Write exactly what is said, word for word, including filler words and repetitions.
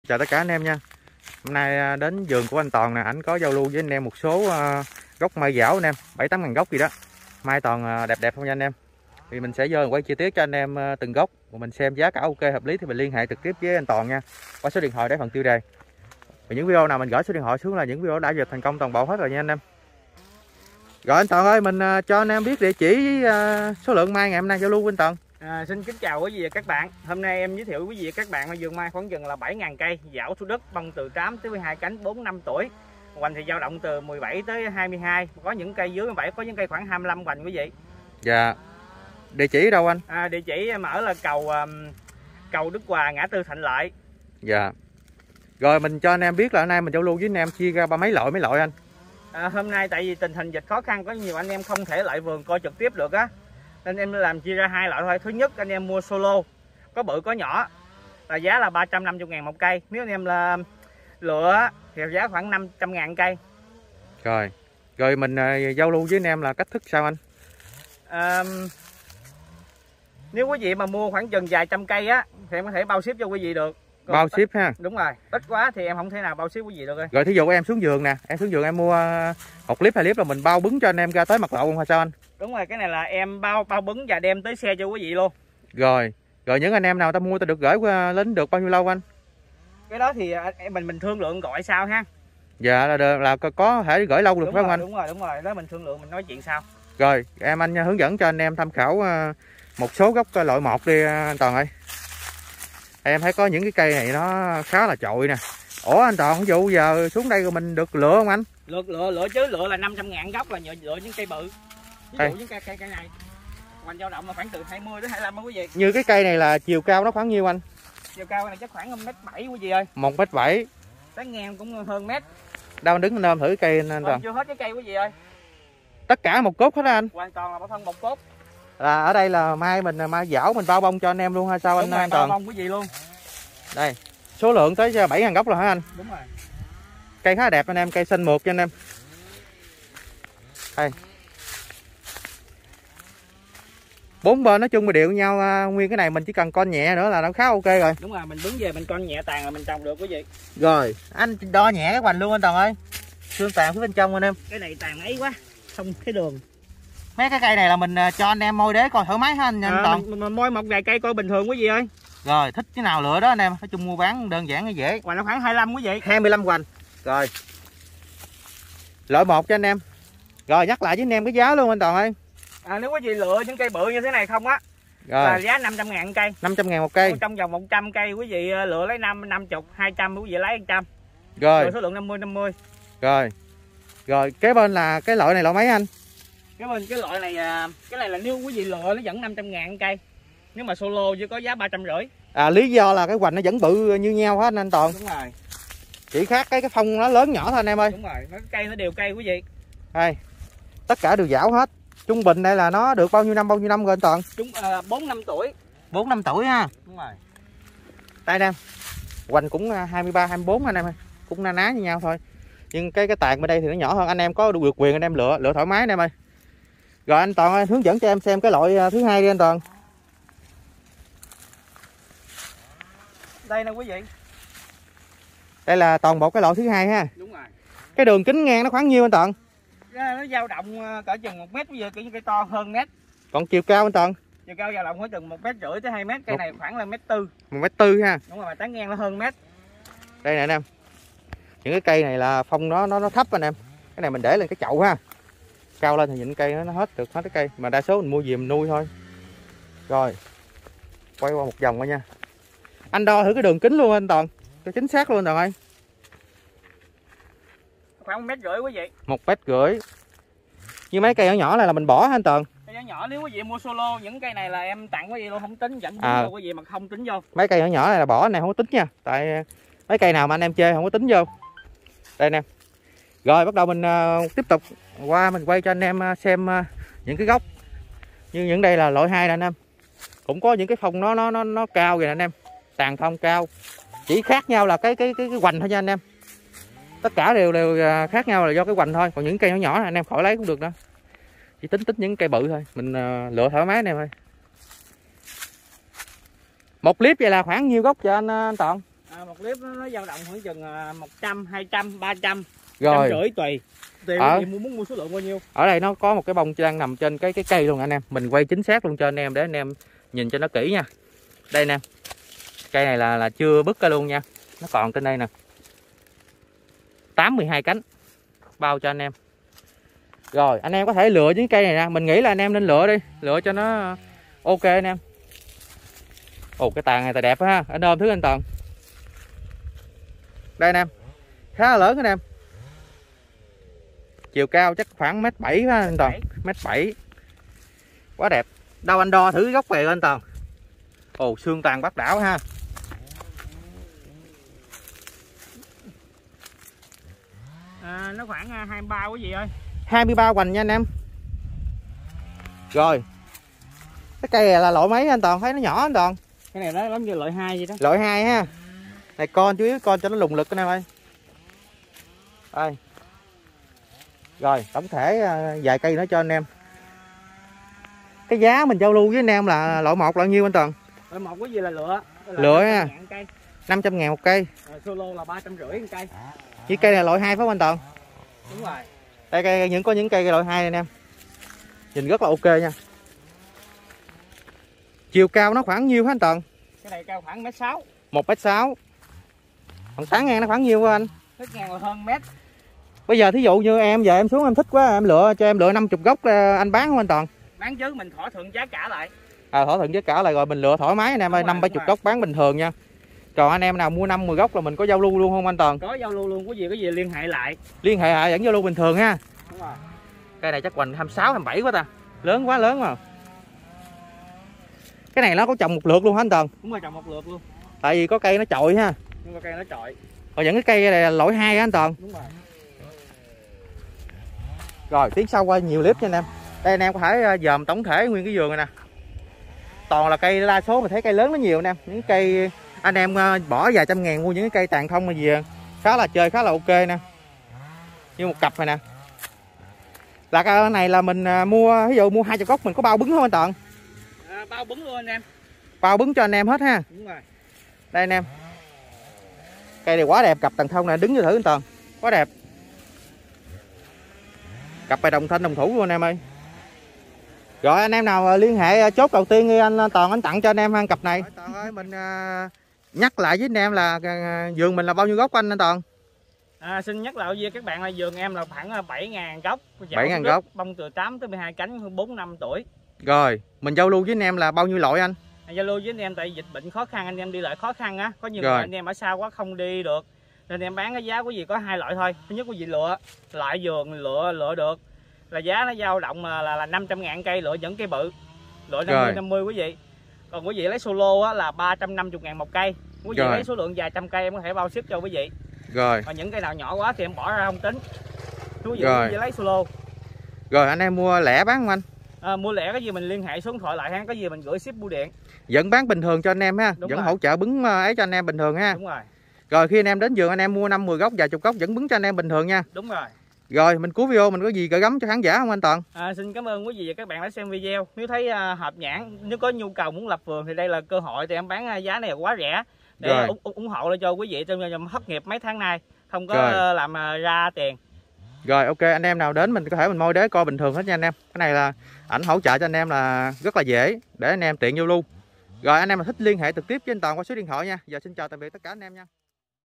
Chào tất cả anh em nha. Hôm nay đến vườn của anh Toàn nè, ảnh có giao lưu với anh em một số uh, gốc mai dảo anh em, bảy tám ngàn gốc gì đó. Mai Toàn uh, đẹp đẹp không nha anh em. Thì mình sẽ vô quay chi tiết cho anh em uh, từng gốc, và mình xem giá cả ok hợp lý thì mình liên hệ trực tiếp với anh Toàn nha. Qua số điện thoại để phần tiêu đề. Và những video nào mình gửi số điện thoại xuống là những video đã duyệt thành công toàn bộ hết rồi nha anh em. Rồi anh Toàn ơi, mình uh, cho anh em biết địa chỉ với uh, số lượng mai ngày hôm nay giao lưu với anh Toàn. À, xin kính chào quý vị và các bạn. Hôm nay em giới thiệu quý vị và các bạn ở vườn mai khoảng chừng là bảy ngàn cây, dảo Thủ Đức, bông từ tám tới mười hai cánh, bốn năm tuổi. Hoành thì dao động từ mười bảy tới hai mươi hai, có những cây dưới mười bảy, có những cây khoảng hai mươi lăm hoành quý vị. Dạ. Địa chỉ đâu anh? À, địa chỉ em ở là cầu um, cầu Đức Hòa, ngã tư Thạnh Lợi. Dạ. Rồi mình cho anh em biết là hôm nay mình giao lưu với anh em chia ra ba mấy loại mấy loại anh. À, hôm nay tại vì tình hình dịch khó khăn, có nhiều anh em không thể lại vườn coi trực tiếp được á, nên em làm chia ra hai loại thôi. Thứ nhất, anh em mua solo, có bự có nhỏ, là giá là ba trăm năm mươi ngàn một cây. Nếu anh em là lựa thì giá khoảng năm trăm ngàn cây. Rồi, rồi mình uh, giao lưu với anh em là cách thức sao anh? À, nếu quý vị mà mua khoảng chừng vài trăm cây á thì em có thể bao ship cho quý vị được. Còn bao ship ha? Đúng rồi, ít quá thì em không thể nào bao ship quý vị được rồi. Rồi thí dụ em xuống vườn nè, em xuống vườn em mua một clip hai clip là mình bao bứng cho anh em ra tới mặt lộ không hay sao anh? Đúng rồi, cái này là em bao bao bứng và đem tới xe cho quý vị luôn. Rồi, rồi những anh em nào ta mua ta được gửi qua lính được bao nhiêu lâu anh? Cái đó thì em mình mình thương lượng gọi sao ha. Dạ là là, là có thể gửi lâu được đúng phải rồi, không anh? Đúng rồi, đúng rồi, đó mình thương lượng mình nói chuyện sau. Rồi, em anh hướng dẫn cho anh em tham khảo một số gốc loại một đi anh Toàn ơi. Em thấy có những cái cây này nó khá là chọi nè. Ủa anh Toàn, ví dụ giờ xuống đây rồi mình được lựa không anh? Lựa lựa lựa chứ, lựa là năm trăm ngàn gốc, là lựa, lựa những cây bự. Ví dụ những cây cây cây này hoành dao động là khoảng từ hai mươi đến hai mươi lăm đó quý vị. Như cái cây này là chiều cao nó khoảng nhiêu anh? Chiều cao này chắc khoảng một mét bảy quý vị ơi. một mét bảy. Tán ngang cũng hơn mét. Đâu anh đứng lên ôm thử cây anh Toàn. Chưa hết cái cây quý vị ơi. Tất cả một cốt hết đó anh. Hoàn toàn là bảo thân một cốt. Là ở đây là mai mình mai dảo mình bao bông cho anh em luôn hay sao? Đúng anh, rồi, anh Toàn? Bao bông quý vị luôn. Đây, số lượng tới bảy ngàn gốc rồi hả anh? Đúng rồi. Cây khá đẹp anh em, cây xanh mượt cho anh em. Đây. Bốn bên nói chung mà đều nhau, nguyên cái này mình chỉ cần con nhẹ nữa là nó khá ok rồi. Đúng rồi, mình đứng về mình con nhẹ tàn là mình trồng được quý vị. Rồi, anh đo nhẹ cái hoành luôn anh Toàn ơi. Xương tàn phía bên trong anh em. Cái này tàn ấy quá, không cái đường. Mấy cái cây này là mình cho anh em môi đế coi thoải mái ha anh, anh à, Toàn. Mình, mình môi một vài cây coi bình thường quý vị ơi. Rồi, thích cái nào lựa đó anh em, nói chung mua bán đơn giản hay dễ. Hoành nó khoảng hai mươi lăm quý vị. hai mươi lăm hoành. Rồi. Loại một cho anh em. Rồi nhắc lại với anh em cái giá luôn anh Toàn ơi. À, nếu quý vị lựa những cây bự như thế này không á, rồi là giá năm trăm ngàn cây. năm trăm ngàn một cây. Trong vòng một trăm cây quý vị lựa lấy năm năm mươi, hai trăm quý vị lấy một trăm. Rồi. Rồi số lượng năm mươi năm mươi. Rồi. Rồi kế bên là cái loại này loại mấy anh? Cái bên cái loại này cái này là nếu quý vị lựa nó vẫn năm trăm ngàn cây. Nếu mà solo chỉ có giá ba trăm rưỡi. À, lý do là cái hoành nó vẫn bự như nhau hết anh Toàn. Đúng rồi. Chỉ khác cái cái phong nó lớn nhỏ thôi anh em ơi. Đúng rồi, nó cây nó đều cây quý vị. Đây. Tất cả đều dảo hết. Trung bình đây là nó được bao nhiêu năm bao nhiêu năm rồi anh Toàn? Chúng à, bốn năm tuổi. bốn năm tuổi ha. Đúng rồi. Đây anh em. Hoành cũng hai mươi ba hai mươi bốn anh em ơi. Cũng na ná như nhau thôi. Nhưng cái cái tàn bên đây thì nó nhỏ hơn, anh em có được quyền anh em lựa lựa thoải mái anh em ơi. Rồi anh Toàn ơi, hướng dẫn cho em xem cái loại thứ hai đi anh Toàn. Đây nè quý vị. Đây là toàn bộ cái loại thứ hai ha. Đúng rồi. Cái đường kính ngang nó khoảng nhiêu anh Toàn? Nó dao động cỡ chừng một mét, bây giờ cái cây to hơn mét. Còn chiều cao anh Toàn? Chiều cao dao động khoảng chừng một mét rưỡi tới hai mét, cây một... này khoảng là mét tư. Một mét tư ha. Đúng rồi, tán ngang nó hơn mét. Đây nè anh em. Những cái cây này là phong nó nó nó thấp anh em. Cái này mình để lên cái chậu ha. Cao lên thì những cây nó, nó hết được hết cái cây, mà đa số mình mua về mình nuôi thôi. Rồi. Quay qua một vòng coi nha. Anh đo thử cái đường kính luôn anh Toàn, cho chính xác luôn anh Toàn ơi. Khoảng một mét rưỡi quý vị. Một mét rưỡi. Như mấy cây nhỏ nhỏ này là mình bỏ hả anh Toàn? Cây nhỏ nhỏ nếu quý vị mua solo, những cây này là em tặng quý vị luôn, không tính dẫn à. quý vị mà không tính vô. Mấy cây nhỏ nhỏ này là bỏ, này không có tính nha. Tại mấy cây nào mà anh em chơi không có tính vô. Đây nè. Rồi bắt đầu mình uh, tiếp tục qua mình quay cho anh em uh, xem uh, những cái gốc. Như những đây là loại hai nè anh em. Cũng có những cái phong nó nó nó nó cao kìa anh em. Tàn phong cao. Chỉ khác nhau là cái cái cái, cái hoành thôi nha anh em. Tất cả đều đều khác nhau là do cái hoành thôi. Còn những cây nhỏ nhỏ này anh em khỏi lấy cũng được nữa. Chỉ tính tính những cây bự thôi. Mình uh, lựa thoải mái này thôi. Một clip vậy là khoảng nhiêu gốc cho anh, anh Toàn? À, một clip nó, nó dao động khoảng chừng một trăm, hai trăm, ba trăm, Rồi. trăm rưỡi tùy. Tùy Ở... gì muốn mua số lượng bao nhiêu. Ở đây nó có một cái bông đang nằm trên cái cái cây luôn anh em. Mình quay chính xác luôn cho anh em để anh em nhìn cho nó kỹ nha. Đây nè. Cây này là là chưa bứt ra luôn nha. Nó còn trên đây nè. tám, mười hai cánh. Bao cho anh em. Rồi, anh em có thể lựa những cây này nè, mình nghĩ là anh em nên lựa đi, lựa cho nó ok anh em. Ồ, cái tàn này tài đẹp ha, anh ôm thứ anh Toàn. Đây anh em. Khá là lớn anh em. Chiều cao chắc khoảng mét bảy ha anh Toàn, mét bảy. Quá đẹp. Đâu anh đo thử cái gốc này anh Toàn. Ồ, xương tàn bát đảo ha. À, nó khoảng hai mươi ba quý vị ơi. hai mươi ba hoành nha anh em. Rồi. Cái cây này là loại mấy anh Toàn, thấy nó nhỏ anh Toàn. Cái này nó giống như loại hai vậy đó. Loại hai ha. Này con chú yếu con cho nó lùng lực anh em ơi. Đây. Rồi, tổng thể vài cây nữa cho anh em. Cái giá mình giao lưu với anh em là loại một là nhiêu anh Toàn? Loại một cái gì là lựa. Là lựa ha. Cây. năm trăm ngàn một cây. Rồi, solo là ba trăm rưỡi một cây. Chỉ cây này loại hai phải không anh Toàn? Đúng rồi. Đây cây những có những cây loại hai anh em. Nhìn rất là ok nha. Chiều cao nó khoảng nhiêu hả anh Toàn? Cái này cao khoảng mét sáu. một mét sáu. Còn tán ngang nó khoảng nhiêu anh? Tán ngang là hơn mét. Bây giờ thí dụ như em giờ em xuống em thích quá em lựa cho em lựa năm mươi gốc anh bán không anh Toàn? Bán chứ mình thỏa thuận giá cả lại. À, thỏa thuận giá cả lại rồi mình lựa thoải mái anh em ơi, năm bảy mươi gốc bán bình thường nha. Còn anh em nào mua năm mươi gốc là mình có giao lưu luôn không anh Toàn? Có giao lưu luôn, có gì có gì liên hệ lại. Liên hệ lại vẫn giao lưu bình thường ha. Đúng rồi. Cây này chắc hoành hai mươi sáu, hai mươi bảy quá ta. Lớn quá lớn mà. Cái này nó có trồng một lượt luôn hả anh Toàn? Đúng rồi, trồng một lượt luôn. Tại vì có cây nó chọi ha. Nhưng mà cây nó chọi. Còn những cái cây này là loại hai hả anh Toàn? Đúng rồi. Rồi tiến sau qua nhiều clip nha anh em. Đây anh em có thể dòm tổng thể nguyên cái vườn này nè. Toàn là cây đa số mình thấy cây lớn nó nhiều anh em. Những cây anh em bỏ vài trăm ngàn mua những cái cây tàn không mà gì khá là chơi khá là ok nè. Như một cặp này nè. Là cái này là mình mua ví dụ mua hai mươi gốc mình có bao bứng không anh Toàn? À, bao bứng luôn anh em. Bao bứng cho anh em hết ha. Đúng rồi. Đây anh em. Cây này quá đẹp, cặp tàn thông này đứng như thử anh Toàn. Quá đẹp. Cặp bài đồng thanh đồng thủ luôn anh em ơi. Rồi anh em nào liên hệ chốt đầu tiên đi anh Toàn, anh tặng cho anh em cặp này. Toàn ơi, mình uh, nhắc lại với anh em là uh, vườn mình là bao nhiêu gốc anh anh Toàn? À, xin nhắc lại với các bạn là vườn em là khoảng bảy ngàn gốc. bảy ngàn gốc. Bông từ tám tới mười hai cánh, bốn năm tuổi. Rồi, mình giao lưu với anh em là bao nhiêu loại anh? Giao lưu với anh em tại dịch bệnh khó khăn, anh em đi lại khó khăn á, có nhiều người anh em ở xa quá không đi được. Nên em bán cái giá của gì có hai loại thôi. Thứ nhất quý vị lựa, loại vườn lựa lựa được. Là giá nó dao động là là, là năm trăm ngàn cây, lựa những cây bự. Lựa năm mươi năm mươi quý vị. Còn quý vị lấy solo á là ba trăm năm mươi ngàn một cây. Quý vị rồi. Lấy số lượng vài trăm cây em có thể bao ship cho quý vị. Rồi. Còn những cây nào nhỏ quá thì em bỏ ra không tính. Quý vị, quý vị lấy solo. Rồi anh em mua lẻ bán không anh? À, mua lẻ cái gì mình liên hệ số điện thoại lại ha, có gì mình gửi ship bưu điện. Vẫn bán bình thường cho anh em ha. Đúng vẫn rồi. Hỗ trợ bứng ấy cho anh em bình thường ha. Đúng rồi. Rồi khi anh em đến vườn anh em mua năm mươi gốc vài chục gốc vẫn bứng cho anh em bình thường nha. Đúng rồi. Rồi mình cuối video mình có gì gửi gắm cho khán giả không anh Toàn? À, xin cảm ơn quý vị và các bạn đã xem video. Nếu thấy uh, hợp nhãn, nếu có nhu cầu muốn lập vườn thì đây là cơ hội, thì em bán uh, giá này là quá rẻ để ủng, ủng hộ lại cho quý vị trong trong thất nghiệp mấy tháng nay không có uh, làm uh, ra tiền. Rồi ok, anh em nào đến mình có thể mình môi đế coi bình thường hết nha anh em. Cái này là ảnh hỗ trợ cho anh em là rất là dễ để anh em tiện giao lưu. Rồi anh em mà thích liên hệ trực tiếp với anh Toàn qua số điện thoại nha. Giờ xin chào tạm biệt tất cả anh em nha.